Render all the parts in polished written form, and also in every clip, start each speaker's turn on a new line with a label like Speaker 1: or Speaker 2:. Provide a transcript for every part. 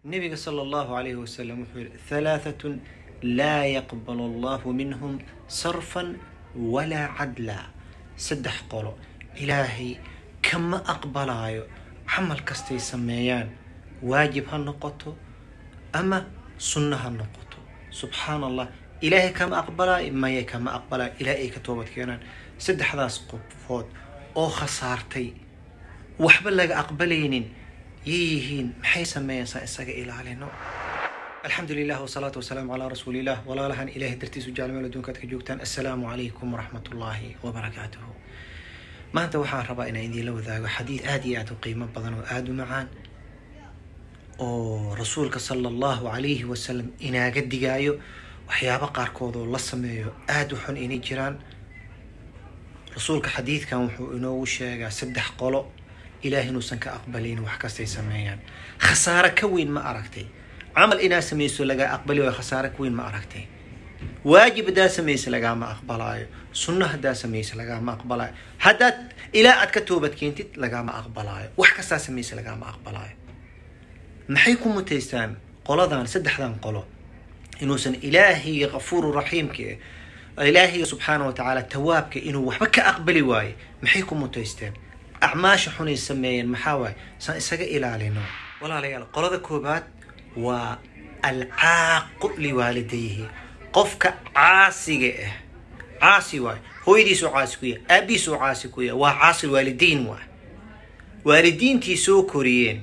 Speaker 1: النبي صلى الله عليه وسلم يقول 3 لا يقبل الله منهم صرفا ولا عدلا. 3 قولوا إلهي كما أقبلايو عمل كستي سميان واجب هالنقطة أما سنة هالنقطة. سبحان الله إلهي كما أقبلاي ما كما أقبلاي إلهي كتوبة كينان 3 حداس قفود أو خسارتي وحبل لك أقبلينين يهين محي سميان سائساق إلى علينا. الحمد لله والصلاة والسلام على رسول الله ولا لهن إلهي درتيس وجعل ميلا دونك كجوكتان. السلام عليكم ورحمة الله وبركاته. ما أنت وحان ربا إنا إذي لو ذاك حديث آديات وقيمة بضن وآد معان oo rasuulka sallallahu alayhi wasallam inaaga digaayo waxyaabo qaarkood oo la sameeyo aad u xun inay jiraan. rasuulka xadiidkan wuxuu inoo sheegaa 3 qolo ilaahay inuusan ka aqbalin wax kastay sameeyaan. khasaare ka weyn ma aragtay? amal inaa sameeyso laga aqbali way khasaare ka weyn ma aragtay? waajib daa sameeyso laga ma aqbalaayo, sunnah daa sameeyso laga ma aqbalaayo, hadaa ilaa aad ka toobad keentid laga ma aqbalaayo, wax kasta sameeyso laga ma aqbalaayo. maxay ku mutaystaan qoladan 3dan qolo inuusan ilaahi ghafuur rahiim ka ilaahi subhanahu wa ta'ala tawaabka inuu waxba ka aqbali waayo. maxay ku mutaystaan acmaash xunay sameeyeen maxaa waay san isaga ilaalino. walaalayaal qolada koobaad waa al-aaq li walidayhi, qofka caasiga ah caasi waay hooyadiisu caasi ku yahay, aabiisu caasi ku yahay, waa caasi walidiin waay. waalidiintii soo koriyeen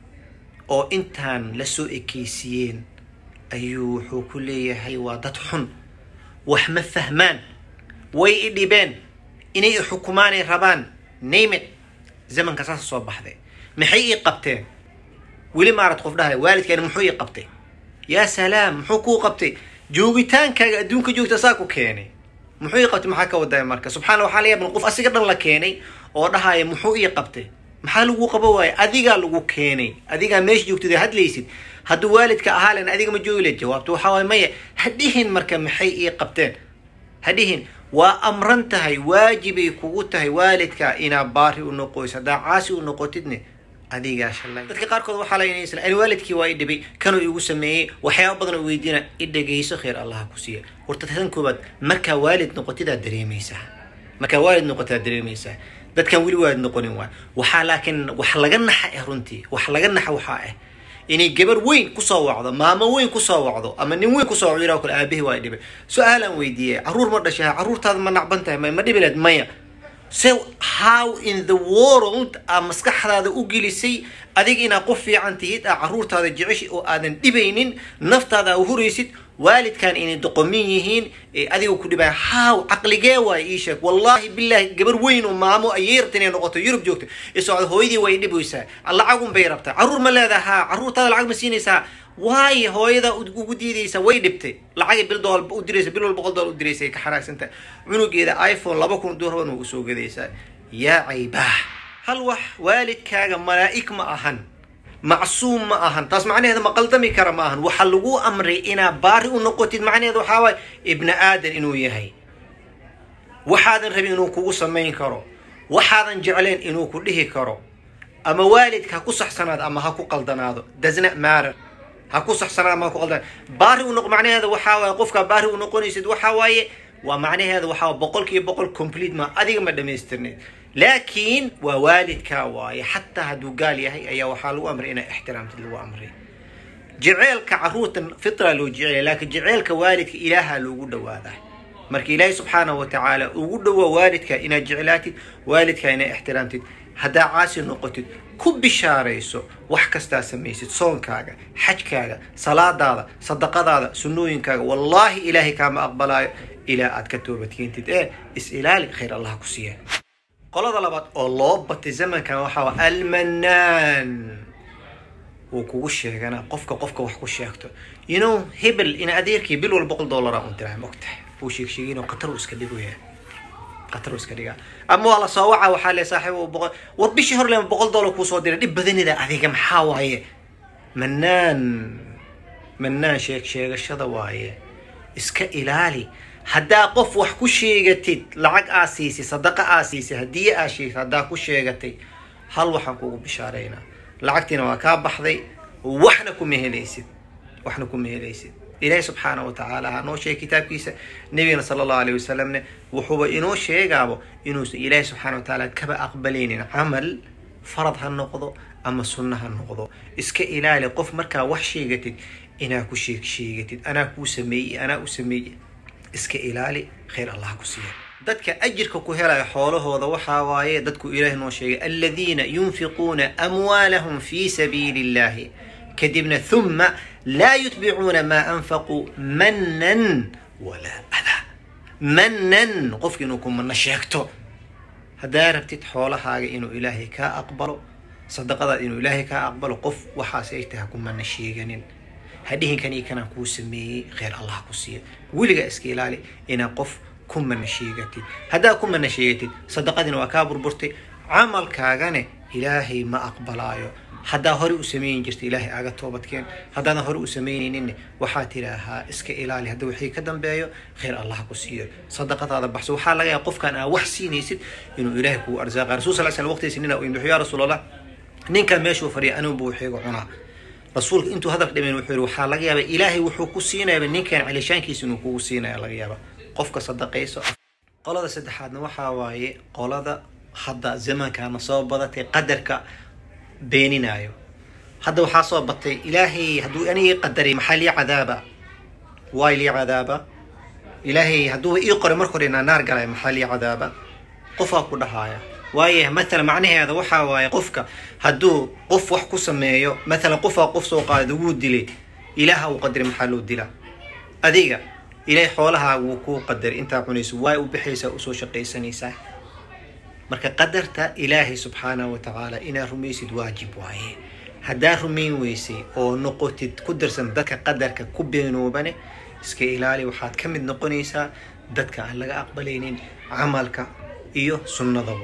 Speaker 1: oo intaan la soo ekeysiyeen ayuu wuxuu ku leeyahay waa dad xun, wax ma fahmaan, way idhibeen inay xukumaan ay rabaan. name it zamanka saas soo baxday. maxay ii qabteen? weli ma arad qof dhahay waalidkeen muxuu ii qabtay? yaa salaam, muxuu ku qabtay? joogitaankaaga adduunka joogta saa ku keenay. muxuu ii qabtay? maxaa ka waday marka? subxaana waxaa la yaabaa qof asiga dhan la keenay oo dhahay muxuu ii qabtay? maxaa lagu qabo waay? adiga lagu keenay, adiga meesh joogtay hadlaysid. hadduu waalidka ahaaleen adiga ma joogi la jawaabto waxa way maya. hadihin marka maxay ii qabteen? hadihin waa amran tahay, waajibay kugu tahay waalidka ina baari u noqoyso. hadaa caasi u noqotidne adiga shalay. dadka qaarkood waxa la inay isla waalidkii waa idhibay kanuu igu sameeyay waxyaabo badan oo weydiina idhageyso khayr Allah ku siiyo. horta tan koobaad marka waalid noqotida dareemaysa, marka waalid noqotida dareemaysa dadkan wili waad noqonin waa waxa laakiin wax laga naxay runtii, wax laga naxay waxa ah inay gabar weyn ku soo wacdo, maamo weyn ku soo wacdo ama nin weyn ku soo wacdo kale aabihi waa dhibay. su'aalan weydiiyay caruur ma dhashay, caruurtaada ma nacbantahay ma dhibileed maya. so how in the world maskaxdaada u gelisay adiga ina qof fiican tihid caruurtaada jeceshay oo aadan dhibaynin, naftaada u huraysid, waalidkan inay doqomin yihiin adiga ku dhibay. how aqligee way ii sheeg. wallahi billahi gabar weyn oo maamo ayirtan inay noqoto Yurub joogto isoo hooyadii way dhibaysaa, lacag bay rabtaa, caruur ma leedahay, caruurtaada lacag ma siinaysaa. waay hooyada ugu diidaysa way dhibtay, lacag bil dool u diraysa, bil $100 u diraysa ka xaraagsantaa. cunugeeda iPhone 2000 doorban uu soo gadaysaa. yaa ciibah, hal wax waalidkaaga malaa'ik ma ahan, macsuum ma ahan. taas macnaheedu ma qaldami kara ma ahan. waxa lagu amray ina baari u noqotid macnaheedu waxa way ibn aadan inuu yahay. waxaadan rabin inuu kugu sameyn karo, waxaadan jecleen inuu ku dhihi karo. ama waalidka ku saxsanaad ama ha ku qaldanaado, does not matter. ha ku saxsanaad ama ha ku qaldan. baari u noq macnaheedu waxa way qofka baari u noqonaysid waxa waaye waa macnaheedu waxa 100% complete ma adiga ma dhameystirnay. laakiin waa waalidka waaye hatta haduu gaal yahay ayaa waxa lagu amray ina ixtiraamtid lagu amray. jaceelka caruurtan fitra loo jecel, laakiin jaceelka waalidka ilaaha loogu dhawaadaa. markii ilaahay subhanahu wa ta'ala ugu dhawo waalidka ina jecelaatid, waalidka ina ixtiraamtid. hadaa caasi noqotid ku bishaarayso wax kasta sameeysid, soonkaaga, xajkaaga, salaadaada, sadaqadaada, sunnooyinkaaga, wallahi ilaahi kaama aqbalaayo ilaa aad ka toobad keentid. is ilaali khayr Allah ku siiyo. qolada labaad oo loo batay zamankan waxa waa al-mannaan. oo kugu sheegana qofka wax ku sheegto hebel in adeerkii bil wal $100 aan diray mogtahay uu sheegayno qatar iska dhigoyaa, qatar iska dhiga. ama wala soo waxa waxa la saaxiibo boqol war bishii hor leeyahay $100 ku soo diray dib badanida adiga maxaa waaye? mannaan sheegashada waaye. iska ilaali. hadaa qof wax ku sheegatid, lacag aasiisi, sadaqa aasiisi, hadiye aashiis hadaa ku sheegatay, hal waxaan kugu bishaareynaa lacagtiina waa ka baxday, وحنكم هليسد وحنكم هليسد إلهي سبحانه وتعالى هنو شيء كتاب كيسة نبينا صلى الله عليه وسلم وحو إنو شيء قابو إنو إلهي سبحانه وتعالى كبا أقبلين عمل فرض هالنقضو أما سنة هالنقضو إسك إلهي قف مركا وحشي قتد إنا كو شيء قتد أنا كو سمي أنا أسمي إسك إلهي خير الله كسيه dadka ajirka ku helay xoolahooda waxa waaye dadku Ilaahay noo sheegay alladina yunfiquna amwalahum fi sabilillah kadibna thumma la yutbi'una ma anfaqu mannan wala adha mannan qofki inuu ku manna sheegto hadaa rabtid xoolahaaga inuu Ilaahay ka aqbalo sadaqada inuu Ilaahay ka aqbalo qof waxa ay tahay ku manna sheeganin hadihin kana ku sameeyay khayr Allah ku siiyo wiliga iska ilaali ina qof كم نشيجتي هذا كم نشيجتي صدقتنا وكابر برتي عمل كاغني إلهي ما أقبلايو هذا هري أسمين جست إلهي أجا توبت كين هذا هري أسمين إني وحاتي لها إسك إلهي هذا وحي كدم بيو خير الله كسير صدقة هذا بحث وحال يقف كان وحسين يسد إنه إلهي كو أرزاق رسول صلى الله عليه وسلم سنين وإنه يا رسول الله نين كان ماشي وفري أنا بوحي وعنا رسول أنتو هذا قدمين وحي وحال يا إلهي وحو كسينا نين كان علشان كيسنو كسينا يا لغيابه قفك صدقيسو قولada saddexaadna waxa waaye qolada hadda zamanka soo badatay qadarka beeninayo hadda waxa soo batay ilaahay haduu ani qadari maxali cadaaba way li cadaaba ilaahay haduu ii qoro markore naar galay maxali cadaaba qofa ku dhahaaya waaye مثلا macnaheedu waxa waaye qofka haduu qof wax ku sameeyo مثلا qof soo qaado uu dilay ilaahay uu qadari maxaluu dila adiga إلهي حولها وكو قدر انت عونيس واي وبحيسا وسو شقيسانيسا مركا قدرت إلهي سبحانه وتعالى إنا رميسد واجب واي هدا رمين ويسي او نقوتد كدرسن دكا قدرك كبينو بني اسكي إلهي وحاد كمد نقونيسا دكا هلقا أقبلينين عملك إيو سنة ضبا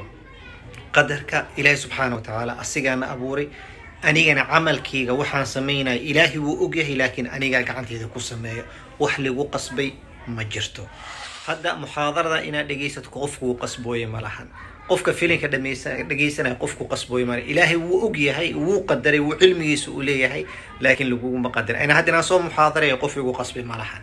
Speaker 1: قدرك إلهي سبحانه وتعالى أسيقانا أبوري أنيقنا عملكيغا وحان سمينا إلهي وأقيه لكن أنيقا قعنتي ذا كو سمينا وحلي وقصبي مجرتو هذا محاضرة إنا دقيسة قفكو قصبوي ملحن قفك فيلين دقيسة قفكو قصبوي ملحن إلهي وأقيه هاي وقدري وعلمي سؤولي هاي لكن لقوه مقدر أنا هذا نصو محاضرة يقفكو قصبي ملحن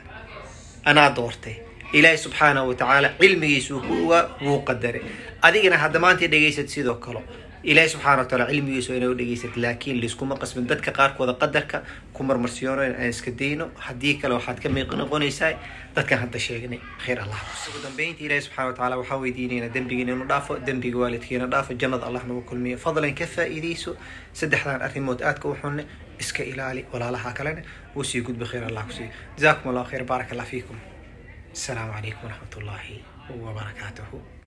Speaker 1: أنا دورتي إلهي سبحانه وتعالى علمي سؤولي وقدري أدينا هذا ما أنت دقيسة سيدو كلو إلهي سبحانه وتعالى علمي يسوينا ودقيست لكن لسكم قسم دتك قارك وذا قدرك كمر مرسيونو إنسكدينو حديك لو حد كم يقنقوني ساي دتك هذا شيء خير الله سبحانه بينت إلهي سبحانه وتعالى وحوي ديننا دنبينا نضافه دنبي والدكينا نضافه جنة الله نوكل مية فضلا كفى إليسو سدحنا أرثموت آتك وحنا إسك إلالي ولا الله كلنا وسيقود بخير الله كسي جزاكم الله خير بارك الله فيكم السلام عليكم ورحمة الله وبركاته